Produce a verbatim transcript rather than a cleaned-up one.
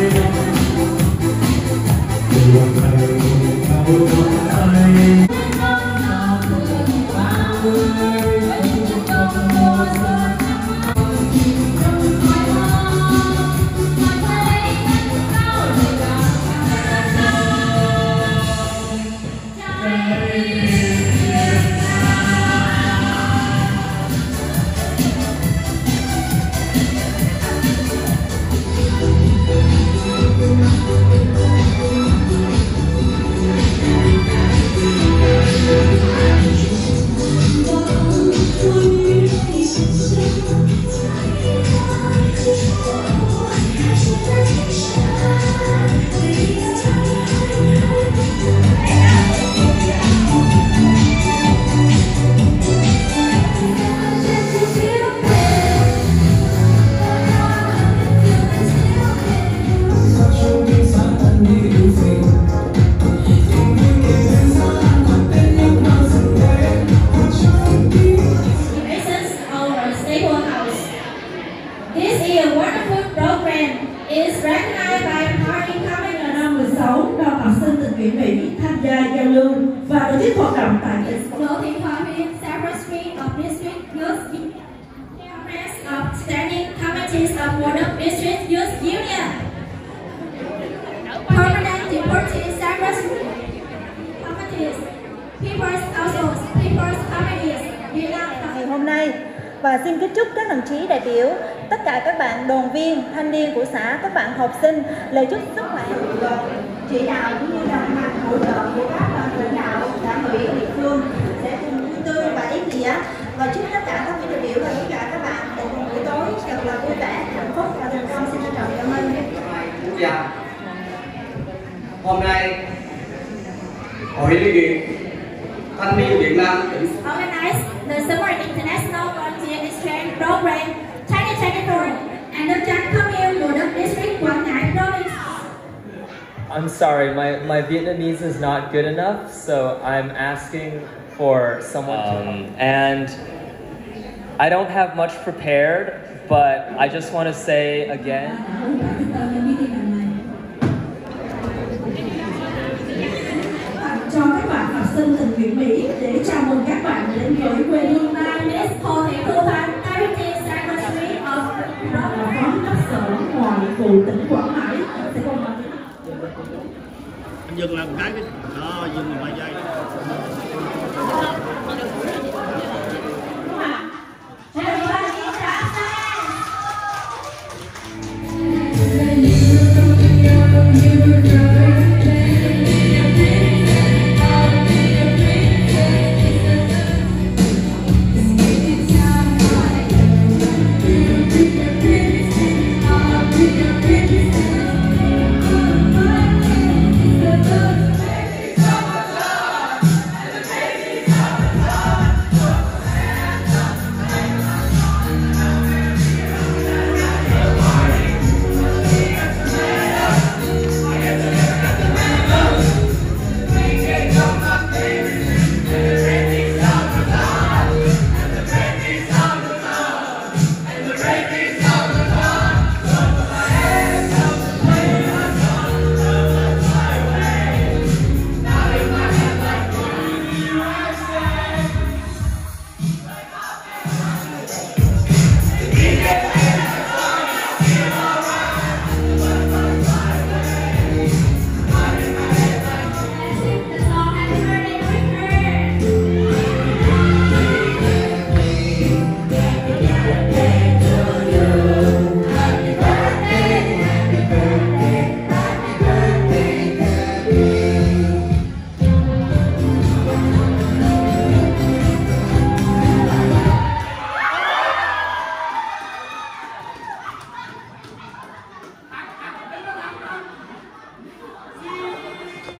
và tổ chức hoạt động tại Clothing Company, Secretary of District Youth Conference of Standing Committees of Wardrobe District Youth Union, Permanent Deputy Secretary Committees, People's Councils, People's Committees, ngày hôm nay. Và xin kính chúc các đồng chí đại biểu, tất cả các bạn đoàn viên, thanh niên của xã, các bạn học sinh lời chúc sức khỏe, chỉ đạo cũng như đồng hành hỗ trợ của các lãnh đạo đảng ủy địa phương sẽ cùng vui tươi và ý nghĩa. Và chúc tất cả các vị đại biểu và tất cả các bạn một buổi tối thật là vui vẻ, hạnh phúc và thành công. Xin trân trọng cảm ơn. Dạ. Hôm nay Hội Liên hiệp Thanh niên Việt Nam tỉnh organize the Summer International Volunteer Exchange Program twenty twenty-four and the Trang Khmer Wardrobe District Quảng Ngãi Province. I'm sorry, my, my Vietnamese is not good enough, so I'm asking for someone um, to... And I don't have much prepared, but I just want to say again... cho các bạn học sinh tình nguyện Mỹ để chào mừng các bạn đến với quê hương ta. Miss Hồ Thị Thu Thanh, Deputy Secretary of Phó Đốc Sở Ngoại vụ tỉnh Quảng Ngãi sẽ cùng nói. Dừng làm cái đó, dừng làm vài giây. Make it, come on, baby.